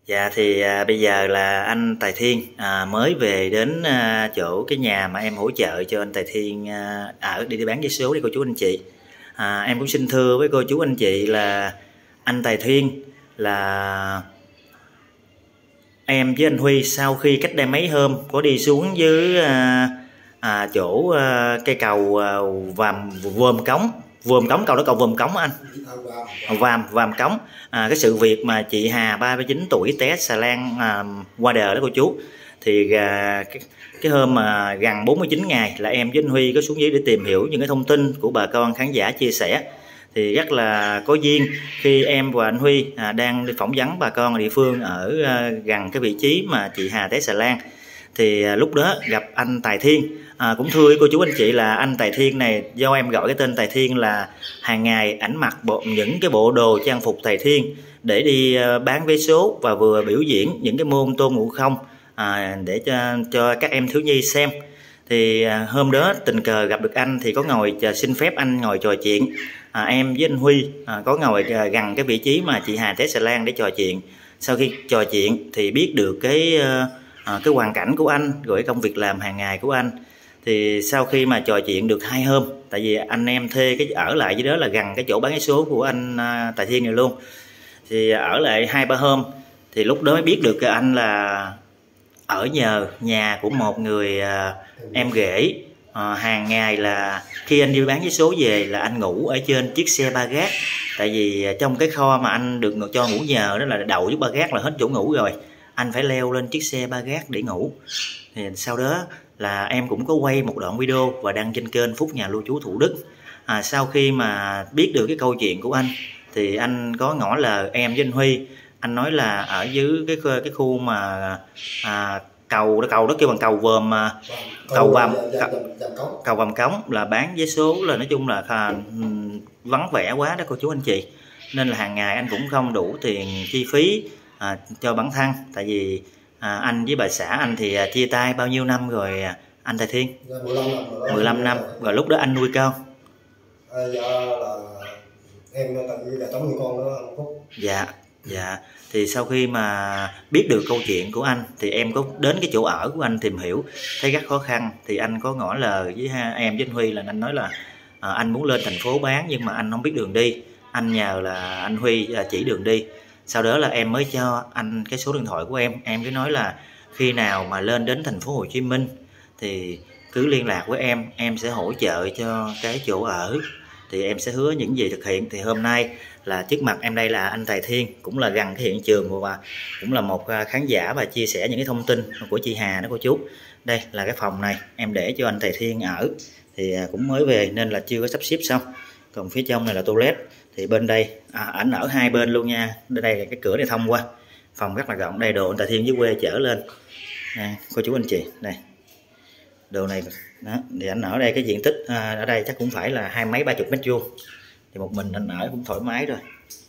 Dạ thì bây giờ là anh Tài Thiên mới về đến chỗ cái nhà mà em hỗ trợ cho anh Tài Thiên ở đi bán vé số đi cô chú anh chị. Em cũng xin thưa với cô chú anh chị là anh Tài Thiên là em với anh Huy sau khi cách đây mấy hôm có đi xuống dưới chỗ cây cầu Vòm Cống, cầu đó cầu Vòm Cống anh. Vàm Cống. Cái sự việc mà chị Hà 39 tuổi té xà lan qua đời đó cô chú. Thì cái hôm mà gần 49 ngày là em với anh Huy có xuống dưới để tìm hiểu những cái thông tin của bà con khán giả chia sẻ. Thì rất là có duyên khi em và anh Huy đang đi phỏng vấn bà con ở địa phương ở gần cái vị trí mà chị Hà té xà lan. Thì lúc đó gặp anh Tài Thiên. Cũng thưa với cô chú anh chị là anh Tài Thiên này, do em gọi cái tên Tài Thiên là hàng ngày ảnh mặc những cái bộ đồ trang phục Tài Thiên để đi bán vé số và vừa biểu diễn những cái môn tôn ngộ không để cho các em thiếu nhi xem. Thì hôm đó tình cờ gặp được anh thì có ngồi xin phép anh ngồi trò chuyện. Em với anh Huy có ngồi gần cái vị trí mà chị Hà té xà lan để trò chuyện. Sau khi trò chuyện thì biết được cái hoàn cảnh của anh rồi công việc làm hàng ngày của anh. Thì sau khi mà trò chuyện được 2 hôm, tại vì anh em thuê cái ở lại dưới đó là gần cái chỗ bán vé số của anh Tài Thiên này luôn, thì ở lại 2-3 hôm thì lúc đó mới biết được anh là ở nhờ nhà của một người em rể. Hàng ngày là khi anh đi bán vé số về là anh ngủ ở trên chiếc xe ba gác, tại vì trong cái kho mà anh được cho ngủ nhờ đó là đầu chiếc ba gác là hết chỗ ngủ rồi, anh phải leo lên chiếc xe ba gác để ngủ. Thì sau đó là em cũng có quay một đoạn video và đăng trên kênh Phúc Nhà Lưu Trú Thủ Đức. Sau khi mà biết được cái câu chuyện của anh thì anh có ngỏ lời em với anh Huy. Anh nói là ở dưới cái khu mà cầu đó kêu bằng cầu Vàm Cống là bán vé số là nói chung là vắng vẻ quá đó cô chú anh chị, nên là hàng ngày anh cũng không đủ tiền chi phí cho bản thân. Tại vì anh với bà xã anh thì chia tay bao nhiêu năm rồi anh Tài Thiên? 15 năm rồi. Lúc đó anh nuôi con. Em tự nhiên là tống nuôi con đó anh Phúc. Dạ. Thì sau khi mà biết được câu chuyện của anh thì em có đến cái chỗ ở của anh tìm hiểu, thấy rất khó khăn. Thì anh có ngỏ lời với em với anh Huy là anh nói là anh muốn lên thành phố bán nhưng mà anh không biết đường đi. Anh nhờ là anh Huy chỉ đường đi. Sau đó là em mới cho anh cái số điện thoại của em cứ nói là khi nào mà lên đến thành phố Hồ Chí Minh thì cứ liên lạc với em sẽ hỗ trợ cho cái chỗ ở, thì em sẽ hứa những gì thực hiện. Thì hôm nay là trước mặt em đây là anh Tài Thiên, cũng là gần cái hiện trường và cũng là một khán giả và chia sẻ những cái thông tin của chị Hà đó cô chú. Đây là cái phòng này em để cho anh Tài Thiên ở, thì cũng mới về nên là chưa có sắp xếp xong. Còn phía trong này là toilet, thì bên đây ảnh ở hai bên luôn nha. Đây là cái cửa này thông qua, phòng rất là rộng. Đây đồ anh Tài Thiên dưới quê chở lên nè cô chú anh chị, đây đồ này đó. Thì anh ở đây cái diện tích ở đây chắc cũng phải là 20 mấy 30 mét vuông, thì một mình anh ở cũng thoải mái rồi.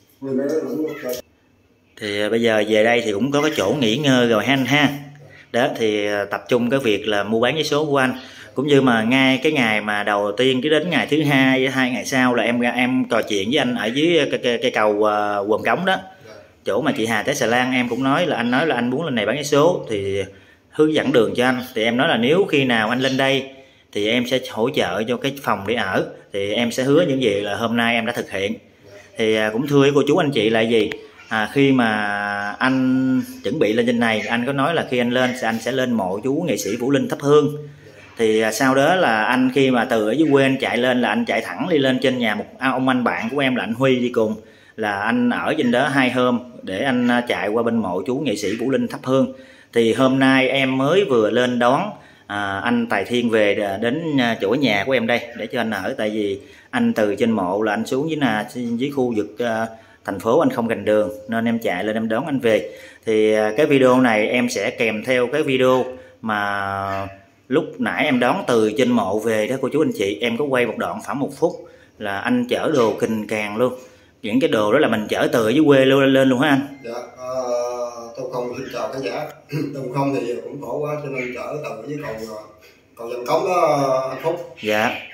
Thì bây giờ về đây thì cũng có cái chỗ nghỉ ngơi rồi anh ha. Đó thì tập trung cái việc là mua bán vé số của anh, cũng như mà ngay cái ngày mà đầu tiên cái đến ngày thứ hai 2 ngày sau là em trò chuyện với anh ở dưới cây cầu Vòm Cống đó, chỗ mà chị Hà té xà lan. Em cũng nói là anh muốn lên này bán vé số thì hướng dẫn đường cho anh. Thì em nói là nếu khi nào anh lên đây thì em sẽ hỗ trợ cho cái phòng để ở, thì em sẽ hứa những gì là hôm nay em đã thực hiện. Thì cũng thưa với cô chú anh chị là gì, khi mà anh chuẩn bị lên trên này anh có nói là khi anh lên anh sẽ lên mộ chú nghệ sĩ Vũ Linh thắp hương. Thì sau đó là anh khi mà từ ở dưới quê anh chạy lên là anh chạy thẳng đi lên trên nhà một ông anh bạn của em là anh Huy đi cùng, là anh ở trên đó 2 hôm để anh chạy qua bên mộ chú nghệ sĩ Vũ Linh thắp hương. Thì hôm nay em mới vừa lên đón anh Tài Thiên về đến chỗ nhà của em đây để cho anh ở. Tại vì anh từ trên mộ là anh xuống dưới khu vực thành phố, anh không rành đường nên em chạy lên em đón anh về. Thì cái video này em sẽ kèm theo cái video mà lúc nãy em đón từ trên mộ về đó cô chú anh chị. Em có quay một đoạn khoảng 1 phút là anh chở đồ kình càng luôn. Những cái đồ đó là mình chở từ ở dưới quê lên luôn hả anh? Dạ, tôi không xin chào khán giả. Tôi không thì cũng khổ quá cho nên chở từ dưới cầu Vàm Cống đó anh Phúc. Dạ.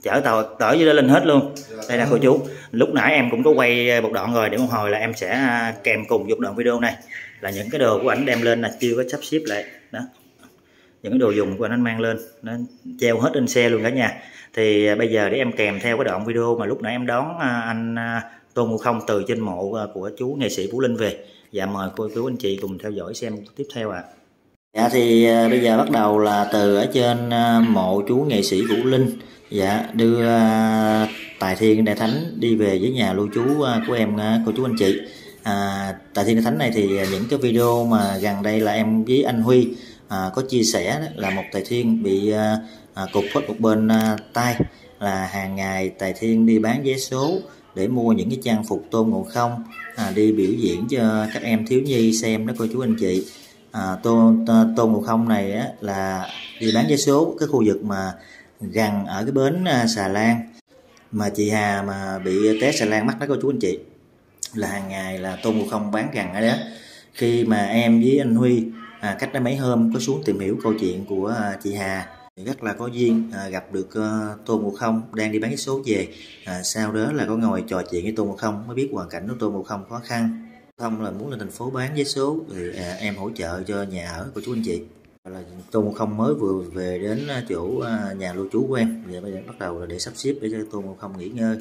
chở tỏi dưới đó lên hết luôn. Đây là cô chú, lúc nãy em cũng có quay một đoạn rồi, để một hồi là em sẽ kèm cùng một đoạn video này là những cái đồ của ảnh đem lên là chưa có sắp xếp lại đó, những cái đồ dùng của anh mang lên nó treo hết trên xe luôn cả nhà. Thì bây giờ để em kèm theo cái đoạn video mà lúc nãy em đón anh Tôn Ngộ Không từ trên mộ của chú nghệ sĩ Vũ Linh về. Dạ mời cô chú anh chị cùng theo dõi xem tiếp theo ạ. Dạ thì bây giờ bắt đầu là từ ở trên mộ chú nghệ sĩ Vũ Linh, dạ đưa Tài Thiên Đại Thánh đi về với nhà lưu trú của em cô chú anh chị. Tài Thiên Đại Thánh này thì những cái video mà gần đây là em với anh Huy có chia sẻ đó, là một Tài Thiên bị cụt hết một bên tay, là hàng ngày Tài Thiên đi bán vé số để mua những cái trang phục Tôn Ngộ Không đi biểu diễn cho các em thiếu nhi xem đó cô chú anh chị. Tôn Ngộ Không này á, là đi bán vé số cái khu vực mà gần ở cái bến Xà Lan mà chị Hà mà bị té xà lan mắc đó cô chú anh chị, là hàng ngày là Tôn Ngộ Không bán gần ở đó. Khi mà em với anh Huy cách đó mấy hôm có xuống tìm hiểu câu chuyện của chị Hà, rất là có duyên gặp được Tôn Ngộ Không đang đi bán vé số về. Sau đó là có ngồi trò chuyện với Tôn Ngộ Không mới biết hoàn cảnh của Tôn Ngộ Không khó khăn. Không là muốn lên thành phố bán vé số thì em hỗ trợ cho nhà ở của chú anh chị. Là Tôn Ngộ Không mới vừa về đến chỗ nhà lưu trú của em, giờ bây giờ bắt đầu là để sắp xếp để cho Tôn Ngộ Không nghỉ ngơi.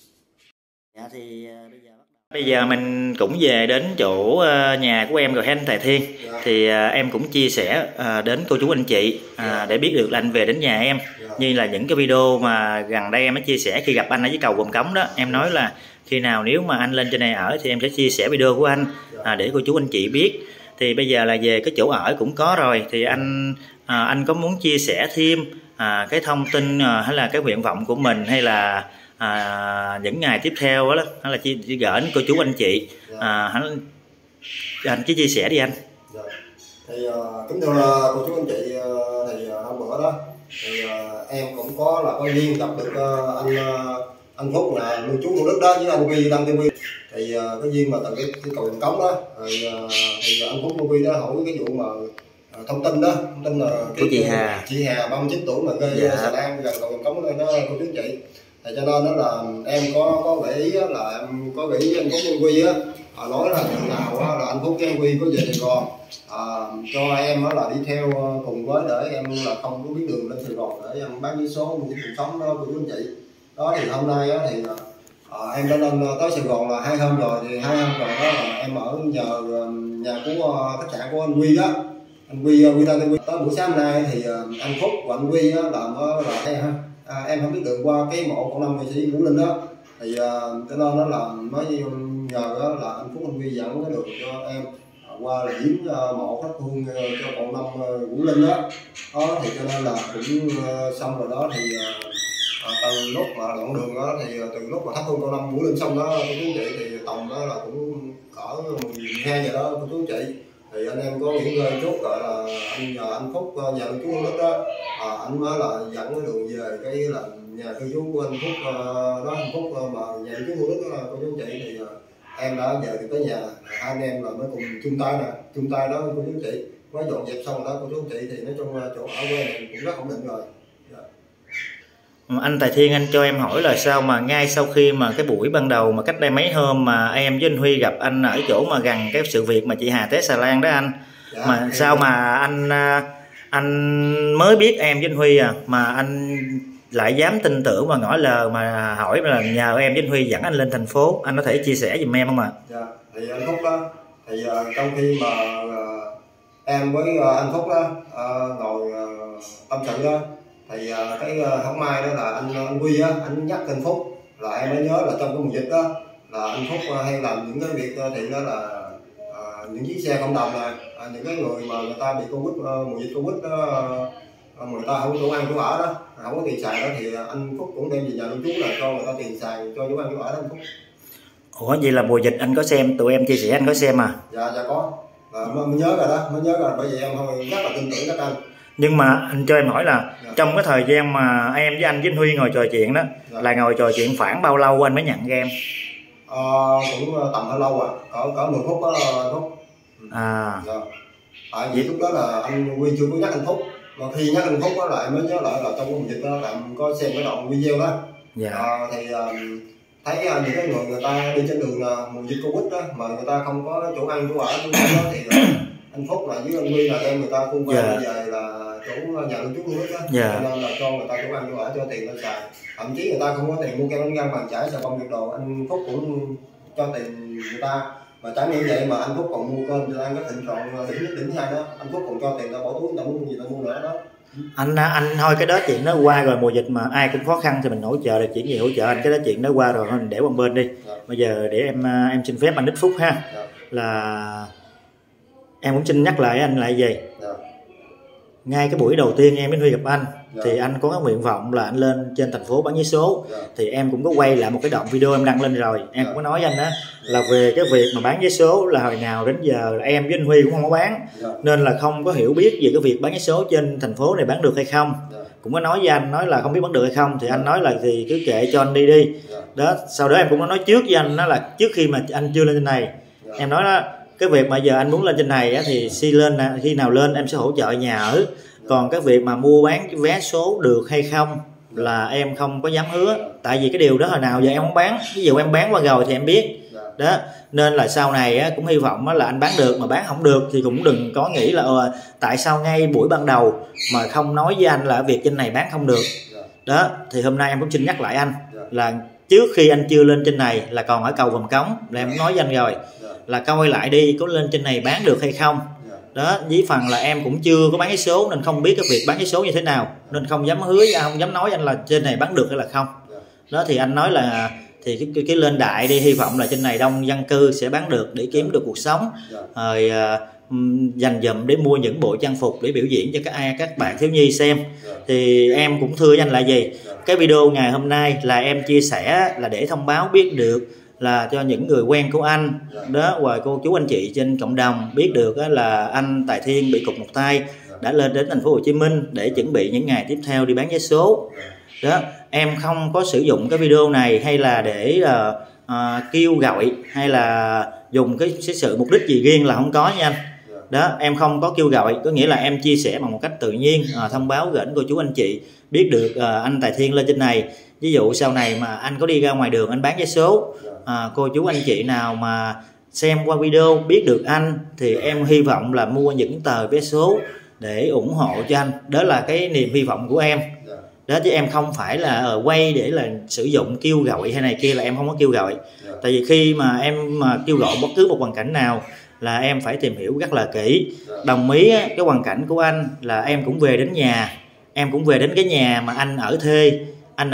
Dạ thì bây giờ mình cũng về đến chỗ nhà của em rồi anh Tài Thiên. Thì em cũng chia sẻ đến cô chú anh chị để biết được là anh về đến nhà em. Như là những cái video mà gần đây em mới chia sẻ khi gặp anh ở dưới cầu Gò Cống đó, em nói là khi nào nếu mà anh lên trên này ở thì em sẽ chia sẻ video của anh để cô chú anh chị biết. Thì bây giờ là về cái chỗ ở cũng có rồi, thì anh có muốn chia sẻ thêm cái thông tin hay là cái nguyện vọng của mình, hay là những ngày tiếp theo đó, hay là chỉ gửi đến cô chú anh chị, anh cứ chia sẻ đi anh. Thì kính thưa cô chú anh chị, thì hôm bữa đó thì em cũng có duyên gặp được anh Phúc là lưu trú Thủ Đức đó với anh Huy đăng TV. Thì cái duyên mà từ cái cầu Gò Cống đó, thì anh Phúc Huy đó hỏi cái vụ mà thông tin là cái chị Hà 39 tuổi mà gây xà lan gần cầu Gò Cống đó cô chú anh chị. Thì cho nên đó là em có gợi ý là em có gợi ý anh Phúc Huy á, nói là chừng nào là anh Phúc với anh Huy có về Sài Gòn cho em là đi theo cùng với, để em là không có biết đường lên Sài Gòn để em bán vé số mua cái cuộc sống đó của chú anh chị. Đó thì hôm nay thì em đã lên tới Sài Gòn là 2 hôm rồi. Thì 2 hôm rồi đó là em ở nhờ nhà của khách sạn của anh Huy đó, anh Huy đang tới buổi sáng hôm nay thì anh Phúc và anh Huy làm là em không biết đường qua cái mộ con năm nghệ sĩ Vũ Linh đó. Thì cho nên nó là mới nhờ đó là anh Phúc anh Huy dẫn cái đường cho em qua là viếng mộ thắp hương cho con năm Vũ Linh đó. Thì cho nên là cũng xong rồi đó. Thì từ lúc mà đoạn đường đó thì từ lúc mà thắp hương con năm Vũ Linh xong đó cô chú anh chị, thì tầm đó là cũng cỡ 12 giờ đó cô chú anh chị. Thì anh em có nghỉ ngơi chút rồi là anh nhờ anh Phúc nhà lưu trú Thủ Đức đó, anh mới là dẫn cái đường về cái là nhà cư trú của anh Phúc đó, anh Phúc mà nhà lưu trú Thủ Đức đó cô chú anh chị. Thì em đã về được tới nhà, hai anh em là mới cùng chung tay đó cô chú anh chị, mới dọn dẹp xong đó cô chú anh chị. Thì nói chung chỗ ở của em cũng rất ổn định rồi. Anh Tài Thiên, anh cho em hỏi là sao mà ngay sau khi mà cái buổi ban đầu mà cách đây mấy hôm mà em với anh Huy gặp anh ở chỗ mà gần cái sự việc mà chị Hà té xà lan đó anh, mà sao mà anh mới biết em với anh Huy mà anh lại dám tin tưởng và ngỏ lời mà hỏi là nhờ em với anh Huy dẫn anh lên thành phố, anh có thể chia sẻ giùm em không ạ? Dạ, thì anh Phúc đó, thì trong khi mà em với anh Phúc đó ngồi tâm sự đó, thì cái không may đó là anh Huy á, anh nhắc anh Phúc là em mới nhớ là trong cái mùa dịch đó là anh Phúc hay làm những cái việc thiện đó là những chiếc xe cộng đồng này, những cái người mà người ta bị Covid, mùa dịch Covid đó, người ta không có chỗ ăn chỗ ở đó, không có tiền xài đó, thì anh Phúc cũng đem về nhà lưu trú là cho người ta tiền xài, cho chỗ ăn chỗ ở đó anh Phúc. Ủa vậy là mùa dịch anh có xem, tụi em chia sẻ anh có xem à? Dạ có, mới nhớ rồi đó, mới nhớ rồi, bởi vì em thôi rất là tin tưởng các anh. Nhưng mà anh cho em hỏi là trong cái thời gian mà em với anh với anh Huy ngồi trò chuyện đó, là ngồi trò chuyện khoảng bao lâu anh mới nhận ra em? Cũng tầm hơi lâu cỡ 10 phút đó Phúc. Tại vì lúc đó là anh Huy chưa có nhắc anh Phúc, mà khi nhắc anh Phúc đó lại mới nhớ lại là trong cái mùa dịch đó bạn có xem cái đoạn video đó. Thì thấy những cái người ta đi trên đường là mùa dịch Covid đó mà người ta không có chỗ ăn chỗ ở chỗ đó thì anh Phúc là với anh Huy là đem người ta cung về là chỗ nhà lưu trú nước đó, nên là cho người ta chỗ ăn chỗ ở, cho tiền ta xài, thậm chí người ta không có tiền mua kem bánh răng bàn chải xà bông nhiệt đồ, anh Phúc cũng cho tiền người ta. Mà chẳng những vậy mà anh Phúc còn mua cơm cho ăn cái thịnh soạn đỉnh nhất đỉnh hai đó, anh Phúc còn cho tiền ta bỏ túi ta muốn gì ta mua nữa đó. Anh thôi cái đó chuyện nó qua rồi, mùa dịch mà ai cũng khó khăn thì mình hỗ trợ, là chuyện gì hỗ trợ anh, cái đó chuyện nó qua rồi, mình để qua bên đi. Bây giờ để em xin phép anh Đức Phúc ha, là em cũng xin nhắc lại anh lại gì. Ngay cái buổi đầu tiên em với Huy gặp anh thì anh có cái nguyện vọng là anh lên trên thành phố bán vé số, thì em cũng có quay lại một cái đoạn video em đăng lên rồi, em cũng có nói với anh đó là về cái việc mà bán vé số là hồi nào đến giờ là em với anh Huy cũng không có bán, nên là không có hiểu biết về cái việc bán vé số trên thành phố này bán được hay không. Cũng có nói với anh, nói là không biết bán được hay không, thì anh nói là thì cứ kệ cho anh đi đó. Sau đó em cũng có nói trước với anh đó là trước khi mà anh chưa lên trên này, em nói đó cái việc mà giờ anh muốn lên trên này á, thì khi nào lên em sẽ hỗ trợ nhà ở, còn cái việc mà mua bán vé số được hay không là em không có dám hứa, tại vì cái điều đó hồi nào giờ em không bán, ví dụ em bán qua rồi thì em biết đó, nên là sau này á, cũng hy vọng á, là anh bán được, mà bán không được thì cũng đừng có nghĩ là tại sao ngay buổi ban đầu mà không nói với anh là việc trên này bán không được đó. Thì hôm nay em cũng xin nhắc lại anh là trước khi anh chưa lên trên này là còn ở cầu Vàm Cống, là em nói với anh rồi là coi lại đi có lên trên này bán được hay không đó. Với phần là em cũng chưa có bán vé số nên không biết cái việc bán vé số như thế nào, nên không dám hứa, không dám nói anh là trên này bán được hay là không đó. Thì anh nói là thì cái lên đại đi, hy vọng là trên này đông dân cư sẽ bán được để kiếm được cuộc sống, rồi dành dụm để mua những bộ trang phục để biểu diễn cho các bạn thiếu nhi xem. Thì em cũng thưa với anh là gì, cái video ngày hôm nay là em chia sẻ là để thông báo biết được là cho những người quen của anh đó, và cô chú anh chị trên cộng đồng biết được là anh Tài Thiên bị cụt một tay, đã lên đến thành phố Hồ Chí Minh để chuẩn bị những ngày tiếp theo đi bán vé số đó. Em không có sử dụng cái video này hay là để kêu gọi hay là dùng cái sự mục đích gì riêng, là không có nha anh đó. Em không có kêu gọi, có nghĩa là em chia sẻ bằng một cách tự nhiên, thông báo gửi cô chú anh chị biết được anh Tài Thiên lên trên này. Ví dụ sau này mà anh có đi ra ngoài đường anh bán vé số, cô chú anh chị nào mà xem qua video biết được anh thì em hy vọng là mua những tờ vé số để ủng hộ cho anh, đó là cái niềm hy vọng của em đó. Chứ em không phải là quay để là sử dụng kêu gọi hay này kia, là em không có kêu gọi. Tại vì khi mà em mà kêu gọi bất cứ một hoàn cảnh nào là em phải tìm hiểu rất là kỹ. Đồng ý cái hoàn cảnh của anh là em cũng về đến nhà, em cũng về đến cái nhà mà anh ở thuê, anh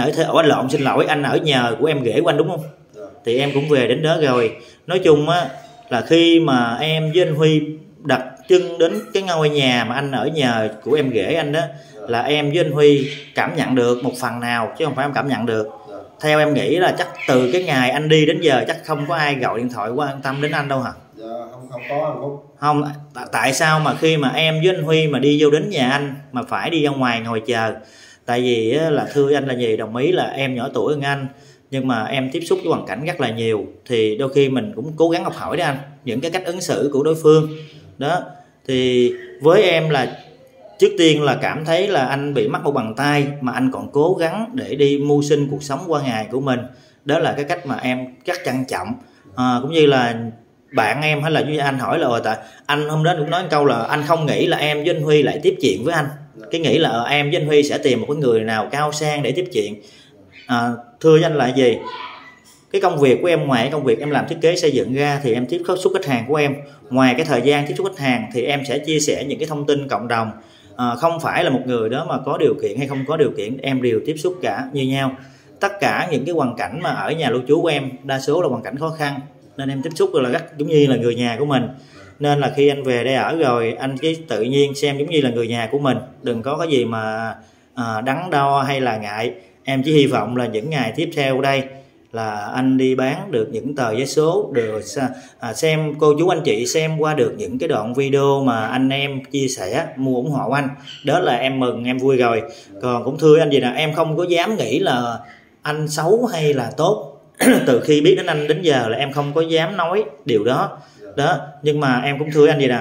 ở nhờ của em rể của anh đúng không? Thì em cũng về đến đó rồi. Nói chung á là khi mà em với anh Huy đặt chân đến cái ngôi nhà mà anh ở nhờ của em rể anh đó, là em với anh Huy cảm nhận được một phần nào, chứ không phải em cảm nhận được. Theo em nghĩ là chắc từ cái ngày anh đi đến giờ chắc không có ai gọi điện thoại quan tâm đến anh đâu hả? Không có anh Phúc. Không, tại sao mà khi mà em với anh Huy mà đi vô đến nhà anh mà phải đi ra ngoài ngồi chờ? Tại vì là thưa anh là gì, đồng ý là em nhỏ tuổi hơn anh, nhưng mà em tiếp xúc với hoàn cảnh rất là nhiều, thì đôi khi mình cũng cố gắng học hỏi đó anh, những cái cách ứng xử của đối phương đó. Thì với em là trước tiên là cảm thấy là anh bị mất một bàn tay mà anh còn cố gắng để đi mưu sinh cuộc sống qua ngày của mình, đó là cái cách mà em rất trân trọng. Cũng như là bạn em hay là như anh hỏi là tại anh hôm đó cũng nói một câu là anh không nghĩ là em với anh Huy lại tiếp chuyện với anh, cái nghĩ là em với anh Huy sẽ tìm một cái người nào cao sang để tiếp chuyện. Thưa với anh là gì, cái công việc của em, ngoài công việc em làm thiết kế xây dựng ra thì em tiếp xúc khách hàng của em, ngoài cái thời gian tiếp xúc khách hàng thì em sẽ chia sẻ những cái thông tin cộng đồng. Không phải là một người đó mà có điều kiện hay không có điều kiện, em đều tiếp xúc cả như nhau. Tất cả những cái hoàn cảnh mà ở nhà lưu trú của em đa số là hoàn cảnh khó khăn, nên em tiếp xúc là rất giống như là người nhà của mình. Nên là khi anh về đây ở rồi, anh chỉ tự nhiên xem giống như là người nhà của mình, đừng có cái gì mà đắn đo hay là ngại. Em chỉ hy vọng là những ngày tiếp theo đây là anh đi bán được những tờ vé số, được xem cô chú anh chị xem qua được những cái đoạn video mà anh em chia sẻ mua ủng hộ anh, đó là em mừng, em vui rồi. Còn cũng thưa anh gì nè, em không có dám nghĩ là anh xấu hay là tốt từ khi biết đến anh đến giờ là em không có dám nói điều đó đó. Nhưng mà em cũng thưa anh gì nè,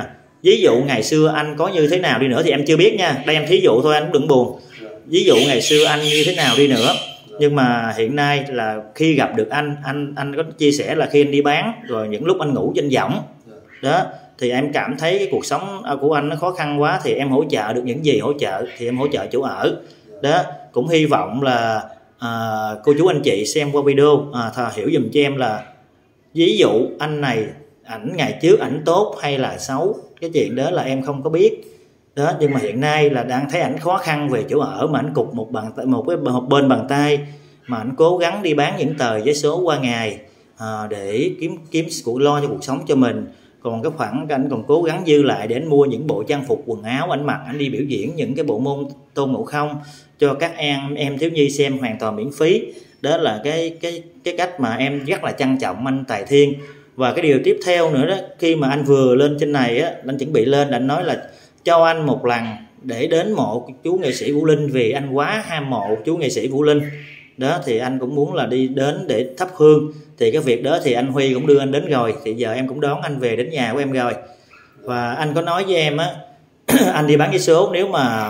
ví dụ ngày xưa anh có như thế nào đi nữa thì em chưa biết nha, đây em thí dụ thôi, anh đừng buồn. Ví dụ ngày xưa anh như thế nào đi nữa, nhưng mà hiện nay là khi gặp được anh có chia sẻ là khi anh đi bán rồi những lúc anh ngủ trên võng đó, thì em cảm thấy cái cuộc sống của anh nó khó khăn quá, thì em hỗ trợ được những gì hỗ trợ thì em hỗ trợ chỗ ở đó. Cũng hy vọng là cô chú anh chị xem qua video hiểu dùm cho em là ví dụ anh này ảnh ngày trước ảnh tốt hay là xấu, cái chuyện đó là em không có biết đó, nhưng mà hiện nay là đang thấy ảnh khó khăn về chỗ ở mà ảnh cục một bên bàn tay, mà ảnh cố gắng đi bán những tờ vé số qua ngày để kiếm lo cho cuộc sống cho mình. Còn cái khoản anh còn cố gắng dư lại để anh mua những bộ trang phục quần áo anh mặc, anh đi biểu diễn những cái bộ môn Tôn Ngộ Không cho các em thiếu nhi xem hoàn toàn miễn phí. Đó là cái cách mà em rất là trân trọng anh Tài Thiên. Và cái điều tiếp theo nữa đó, khi mà anh vừa lên trên này á, anh chuẩn bị lên, anh nói là cho anh một lần để đến mộ chú nghệ sĩ Vũ Linh, vì anh quá ham mộ chú nghệ sĩ Vũ Linh đó, thì anh cũng muốn là đi đến để thắp hương. Thì cái việc đó thì anh Huy cũng đưa anh đến rồi, thì giờ em cũng đón anh về đến nhà của em rồi. Và anh có nói với em á anh đi bán vé số, nếu mà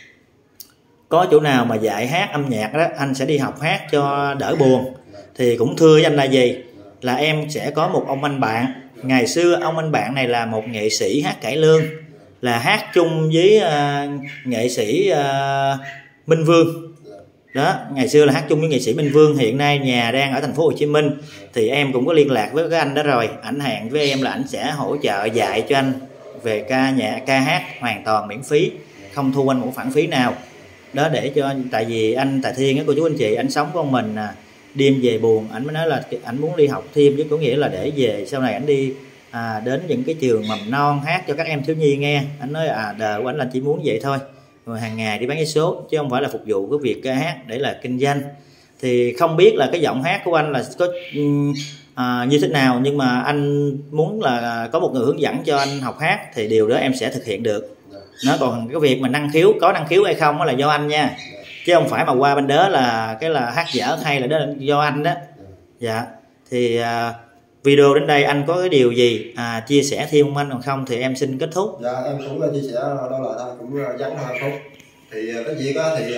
có chỗ nào mà dạy hát âm nhạc đó, anh sẽ đi học hát cho đỡ buồn. Thì cũng thưa với anh là gì, là em sẽ có một ông anh bạn, ngày xưa ông anh bạn này là một nghệ sĩ hát cải lương, là hát chung với nghệ sĩ Minh Vương đó, ngày xưa là hát chung với nghệ sĩ Minh Vương, hiện nay nhà đang ở thành phố Hồ Chí Minh. Thì em cũng có liên lạc với cái anh đó rồi, ảnh hẹn với em là ảnh sẽ hỗ trợ dạy cho anh về ca hát hoàn toàn miễn phí, không thu anh một khoản phí nào đó, để cho, tại vì anh Tài Thiên á cô chú anh chị, anh sống con mình đêm về buồn, ảnh mới nói là ảnh muốn đi học thêm, chứ có nghĩa là để về sau này ảnh đi đến những cái trường mầm non hát cho các em thiếu nhi nghe. Anh nói đời của anh là chỉ muốn vậy thôi, rồi hàng ngày đi bán vé số, chứ không phải là phục vụ cái việc ca hát để là kinh doanh. Thì không biết là cái giọng hát của anh là có như thế nào, nhưng mà anh muốn là có một người hướng dẫn cho anh học hát, thì điều đó em sẽ thực hiện được. Nó còn cái việc mà có năng khiếu hay không đó là do anh nha, chứ không phải mà qua bên đó là hát dở hay là đó là do anh đó. Dạ thì video đến đây anh có cái điều gì chia sẻ thêm anh, còn không thì em xin kết thúc. Dạ em cũng chia sẻ đó là thôi, cũng vắng thôi anh Phúc. Thì cái việc đó thì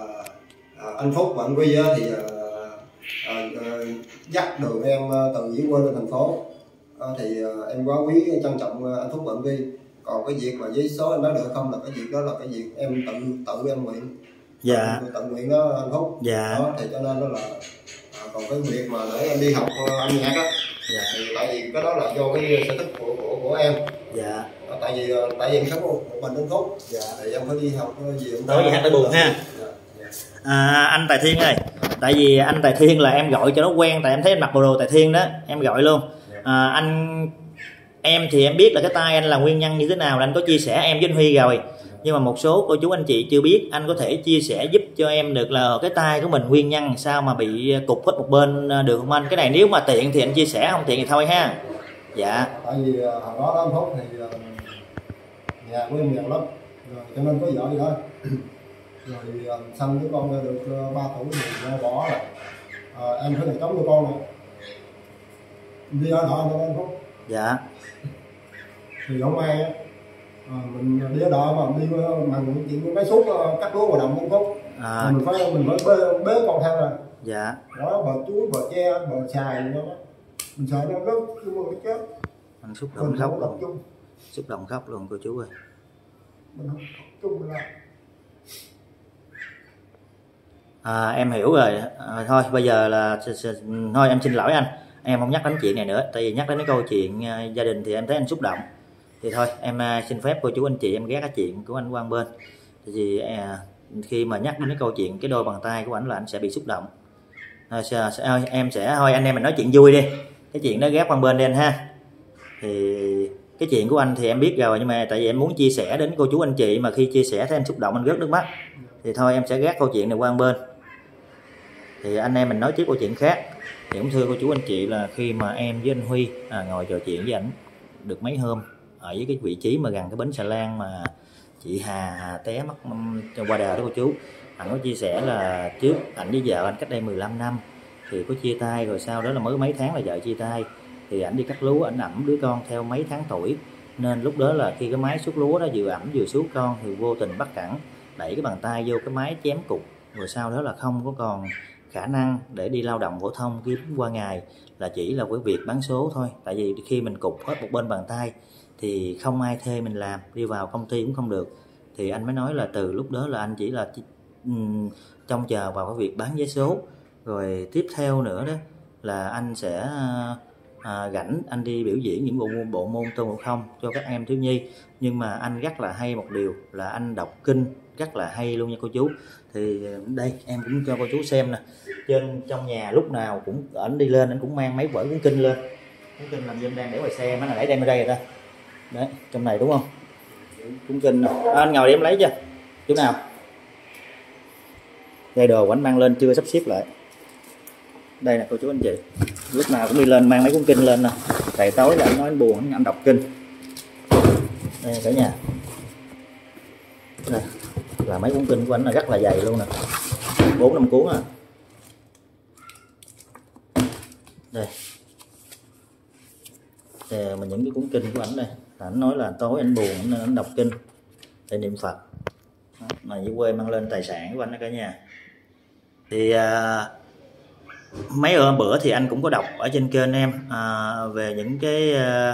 anh Phúc và anh Huy thì dắt đường em từ dưới quê lên thành phố, thì em quá quý trân trọng anh Phúc và anh Huy. Còn cái việc mà giấy số em nói được không là cái việc đó là cái việc em tự em nguyện. Dạ. Tự nguyện đó anh Phúc. Dạ. Đó, thì cho nên đó là còn cái việc mà để em đi học âm nhạc á, dạ. Thì tại vì cái đó là do cái sở thích của em. Dạ. Tại vì em sống một mình anh Phúc. Dạ. Thì em phải đi học gì em nói gì hát để buồn ha. Anh Tài Thiên ơi, tại vì anh Tài Thiên là em gọi cho nó quen, tại em thấy anh mặc bộ đồ Tài Thiên đó, em gọi luôn. Em thì em biết là cái tay anh là nguyên nhân như thế nào, là anh có chia sẻ em với anh Huy rồi, nhưng mà một số cô chú anh chị chưa biết, anh có thể chia sẻ giúp cho em được là cái tay của mình nguyên nhân sao mà bị cục hết một bên được không anh? Cái này nếu mà tiện thì anh chia sẻ, không tiện thì thôi ha. Dạ. Tại vì hồi đó anh Phúc thì nhà của em nghèo lắm, rồi cho nên có vợ gì đó, rồi sanh đứa con được 3 tuổi thì bỏ rồi, em phải là chống cho con này đi ở đợi anh Phúc. Dạ. Thì không ai á, mình đi ở đợi mà đi bằng chuyện máy xúc cắt lúa vào đồng anh Phúc, mình phải bế con theo rồi. Dạ. Đó, bờ chuối, bờ tre, bờ xài gì đó, mình sợ nó rớt chứ mà nó chết. Anh xúc động khóc luôn. Xúc động khóc luôn cô chú ơi. Mình không chung là em hiểu rồi. Thôi bây giờ là thôi em xin lỗi anh, em không nhắc đến chuyện này nữa, tại vì nhắc đến cái câu chuyện gia đình thì em thấy anh xúc động. Thì thôi em xin phép cô chú anh chị em ghé cái chuyện của anh Quang bên, thì vì khi mà nhắc đến cái câu chuyện cái đôi bàn tay của anh là anh sẽ bị xúc động. Em sẽ thôi anh em mình nói chuyện vui đi, cái chuyện đó ghép qua bên đi anh ha. Thì cái chuyện của anh thì em biết rồi, nhưng mà tại vì em muốn chia sẻ đến cô chú anh chị, mà khi chia sẻ thấy anh xúc động anh rớt nước mắt, thì thôi em sẽ ghét câu chuyện này qua bên. Thì anh em mình nói tiếp câu chuyện khác. Thì cũng thưa cô chú anh chị là khi mà em với anh Huy ngồi trò chuyện với ảnh được mấy hôm ở với cái vị trí mà gần cái bến xà lan mà chị Hà té mất qua đời đó cô chú, ảnh có chia sẻ là trước ảnh với vợ anh cách đây 15 năm thì có chia tay, rồi sau đó là mới mấy tháng là vợ chia tay, thì ảnh đi cắt lúa, ảnh ẵm đứa con theo mấy tháng tuổi, Nên lúc đó là khi cái máy xúc lúa đó vừa ẩm vừa xúc con thì vô tình bắt cẳng đẩy cái bàn tay vô cái máy chém cục, rồi sau đó là không có còn khả năng để đi lao động phổ thông kiếm qua ngày, là chỉ là cái việc bán số thôi. Tại vì khi mình cục hết một bên bàn tay thì không ai thuê mình làm, đi vào công ty cũng không được. Thì anh mới nói là từ lúc đó là anh chỉ là trông chờ vào cái việc bán vé số. Rồi tiếp theo nữa đó là anh sẽ rảnh anh đi biểu diễn những bộ môn tôn ngộ không cho các em thiếu nhi. Nhưng mà anh rất là hay một điều là anh đọc kinh rất là hay luôn nha cô chú. Thì đây em cũng cho cô chú xem nè, trong nhà lúc nào cũng ảnh đi lên anh cũng mang mấy vở cuốn kinh lên. Cuốn kinh làm gì em đang để ngoài xe, nó là để đem ở đây rồi ta. Đấy, trong này đúng không? Cuốn kinh anh ngồi để em lấy chưa? Chỗ nào? Đây đồ ảnh mang lên chưa sắp xếp lại. Đây nè cô chú anh chị, lúc nào cũng đi lên mang mấy cuốn kinh lên nè. Tại tối là anh nói anh buồn anh đọc kinh. Đây cả nhà. Đây là mấy cuốn kinh của anh là rất là dày luôn nè, 4-5 cuốn à. Đây mà những cái cuốn kinh của anh đây là anh nói là tối anh buồn nên anh đọc kinh để niệm Phật. Đó, mà dưới quê mang lên tài sản của anh đó cả nhà. Thì mấy hôm bữa thì anh cũng có đọc ở trên kênh em về những cái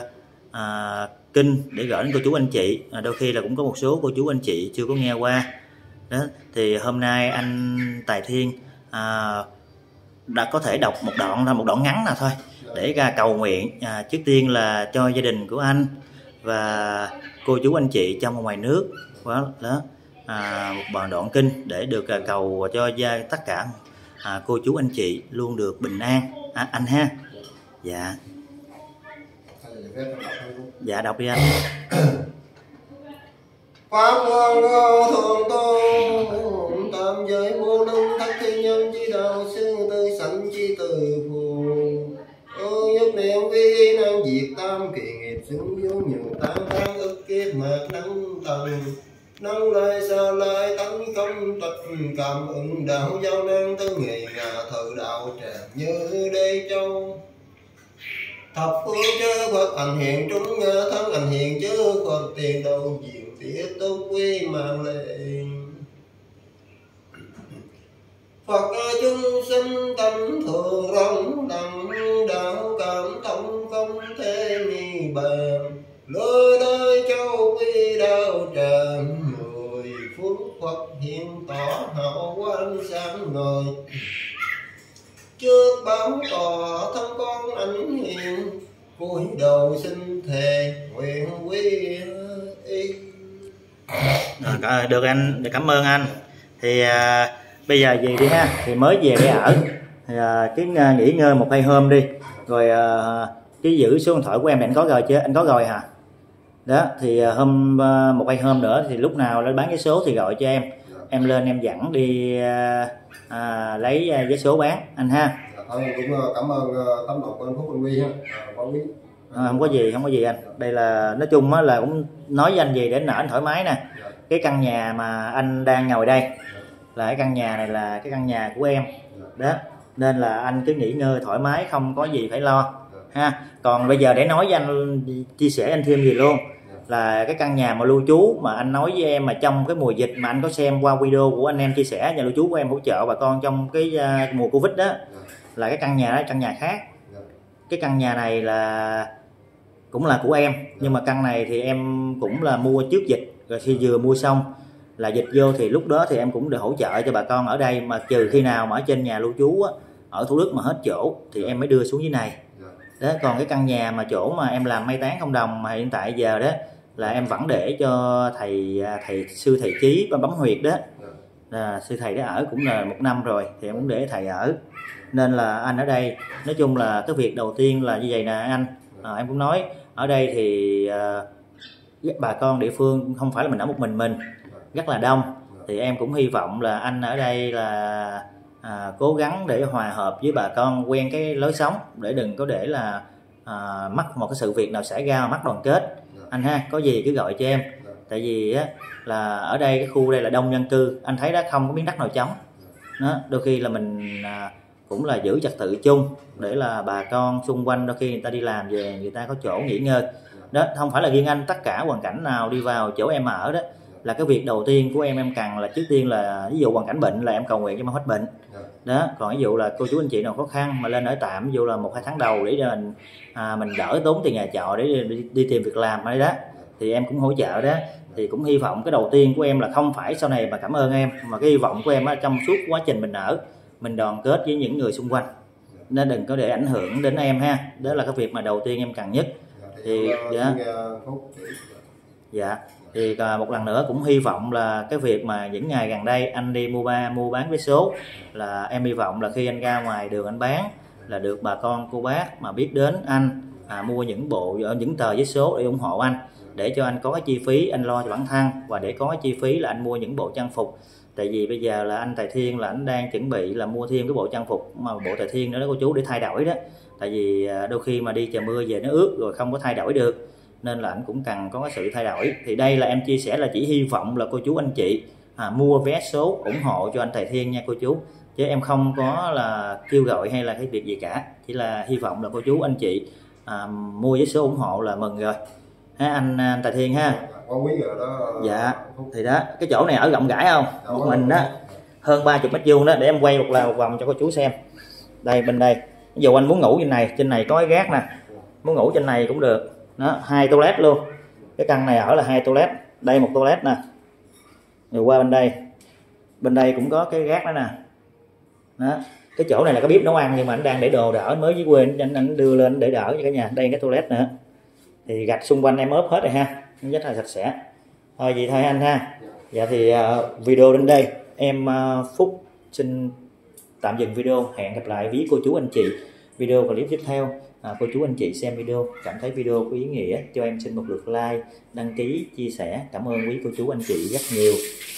kinh để gửi đến cô chú anh chị. Đôi khi là cũng có một số cô chú anh chị chưa có nghe qua đó. Thì hôm nay anh Tài Thiên đã có thể đọc một đoạn ngắn nào thôi để ra cầu nguyện, trước tiên là cho gia đình của anh và cô chú anh chị trong và ngoài nước đó, một đoạn kinh để được cầu cho tất cả cô chú anh chị luôn được bình an anh ha. Dạ dạ đọc đi anh. Pháp môn thường tôn tam giới vô lương thất thiên nhân chi đạo sư tư sanh chi từ phù nhất niệm vi năng diệt tam kỳ nghiệp xứng vô nhiều tám tháng ức kiếp mệt nắng tầng nắng lai xa lai tấn công tật cảm ứng đạo giao năng tư ngày ngà thờ đạo tràng như đây châu thập phương chư Phật ảnh hiện chúng thân ảnh hiện chư Phật tiền đầu diệu tiết tu quy mạng lệ Phật chúng sinh tâm thường rộng đẳng đạo cảm thông không thể nghi bàn lối nơi châu quy đạo tràng người phước Phật hiện tỏ hảo quang sáng ngời trước báo tỏ thân con ảnh hiện cúi đầu xin thề nguyện quy y. Được anh, cảm ơn anh. Thì bây giờ về đi ha, thì mới về để ở thì cái nghỉ ngơi 1-2 hôm đi, rồi cái giữ số điện thoại của em này anh có rồi chứ? Anh có rồi hả? Đó thì hôm 1-2 hôm nữa thì lúc nào lên bán vé số thì gọi cho em lên em dẫn đi lấy vé số bán anh ha. Thôi cũng cảm ơn tấm lòng của anh Phúc Anh Huy ha. Không có gì anh. Đây là nói chung là cũng nói với anh gì để nở anh thoải mái nè. Cái căn nhà mà anh đang ngồi đây là cái căn nhà này là cái căn nhà của em đó, nên là anh cứ nghỉ ngơi thoải mái, không có gì phải lo ha. Còn bây giờ để nói với anh, chia sẻ anh thêm gì luôn là cái căn nhà mà lưu trú mà anh nói với em mà trong cái mùa dịch mà anh có xem qua video của anh em chia sẻ nhà lưu trú của em hỗ trợ bà con trong cái mùa Covid đó, là cái căn nhà đó căn nhà khác. Cái căn nhà này là cũng là của em, nhưng mà căn này thì em cũng là mua trước dịch, rồi khi vừa mua xong là dịch vô thì lúc đó thì em cũng được hỗ trợ cho bà con ở đây, mà trừ khi nào mà ở trên nhà lưu trú á, ở Thủ Đức mà hết chỗ thì em mới đưa xuống dưới này đó. Còn cái căn nhà mà chỗ mà em làm mai táng không đồng mà hiện tại giờ đó là em vẫn để cho thầy sư thầy Chí bấm huyệt đó, là sư thầy đó ở cũng là 1 năm rồi thì em cũng để thầy ở. Nên là anh ở đây nói chung là cái việc đầu tiên là như vậy nè anh. Em cũng nói ở đây thì bà con địa phương không phải là mình ở một mình rất là đông, thì em cũng hy vọng là anh ở đây là cố gắng để hòa hợp với bà con, quen cái lối sống để đừng có để là mắc một cái sự việc nào xảy ra mắc đoàn kết anh ha. Có gì cứ gọi cho em, tại vì á là ở đây cái khu đây là đông dân cư, anh thấy đó không có miếng đất nào trống đó. Đôi khi là mình cũng là giữ trật tự chung để là bà con xung quanh đôi khi người ta đi làm về người ta có chỗ nghỉ ngơi đó. Không phải là riêng anh, tất cả hoàn cảnh nào đi vào chỗ em ở đó là cái việc đầu tiên của em cần là trước tiên là ví dụ hoàn cảnh bệnh là em cầu nguyện cho em hết bệnh đó. Còn ví dụ là cô chú anh chị nào khó khăn mà lên ở tạm, ví dụ là 1-2 tháng đầu để cho mình đỡ tốn tiền nhà trọ để đi tìm việc làm ở đó, thì em cũng hỗ trợ đó. Thì cũng hy vọng cái đầu tiên của em là không phải sau này mà cảm ơn em, mà cái hy vọng của em trong suốt quá trình mình ở, mình đoàn kết với những người xung quanh, nên đừng có để ảnh hưởng đến em ha. Đó là cái việc mà đầu tiên em cần nhất. Thì dạ thì một lần nữa cũng hy vọng là cái việc mà những ngày gần đây anh đi mua bán vé số, là em hy vọng là khi anh ra ngoài đường anh bán là được bà con cô bác mà biết đến anh, mua những tờ vé số để ủng hộ anh, để cho anh có cái chi phí anh lo cho bản thân, và để có cái chi phí là anh mua những bộ trang phục. Tại vì bây giờ là anh Tài Thiên là anh đang chuẩn bị là mua thêm cái bộ trang phục mà bộ Tài Thiên nữa đó cô chú, để thay đổi đó. Tại vì đôi khi mà đi trời mưa về nó ướt rồi không có thay đổi được, nên là anh cũng cần có cái sự thay đổi. Thì đây là em chia sẻ là chỉ hy vọng là cô chú anh chị mua vé số ủng hộ cho anh Tài Thiên nha cô chú, chứ em không có là kêu gọi hay là cái việc gì cả, chỉ là hy vọng là cô chú anh chị mua vé số ủng hộ là mừng rồi ha anh Tài Thiên ha. Dạ thì đó, cái chỗ này ở rộng rãi không, một mình đó hơn 30 mét vuông đó. Để em quay một vòng cho cô chú xem. Đây bên đây, ví dụ anh muốn ngủ trên này có cái gác nè, muốn ngủ trên này cũng được đó, 2 toilet luôn. Cái căn này ở là 2 toilet, đây 1 toilet nè, rồi qua bên đây cũng có cái gác đó nè đó. Cái chỗ này là cái bếp nấu ăn, nhưng mà anh đang để đồ đỡ, mới dưới quê anh đưa lên để đỡ cho cả nhà. Đây cái toilet nữa, thì gạch xung quanh em ốp hết rồi ha, rất là sạch sẽ. Thôi vậy thôi anh ha. Dạ thì video đến đây em Phúc xin tạm dừng video. Hẹn gặp lại với cô chú anh chị video clip tiếp theo. Cô chú anh chị xem video cảm thấy video có ý nghĩa cho em xin một lượt like, đăng ký, chia sẻ. Cảm ơn quý cô chú anh chị rất nhiều.